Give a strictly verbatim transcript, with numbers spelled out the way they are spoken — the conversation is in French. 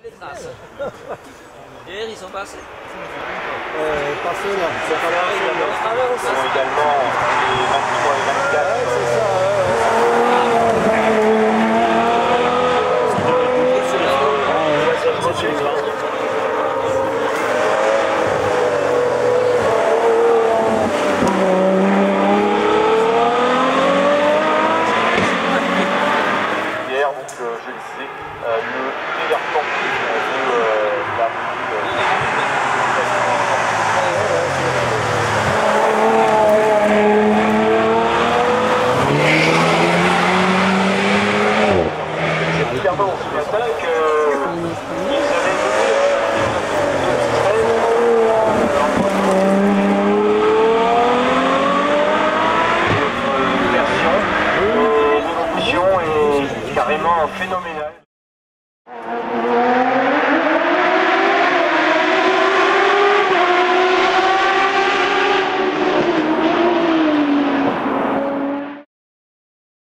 Les traces. Hier, ils sont passés. Euh, passés là, c'est pas là. Ils sont également les vingt-trois et vingt-quatre. Ouais, c'est ça. Ouais, Hier, donc, euh, je le sais, euh, le déversement de euh, la C'est clairement ce matin qu'ils avaient donné version et l'évolution est carrément phénoménale.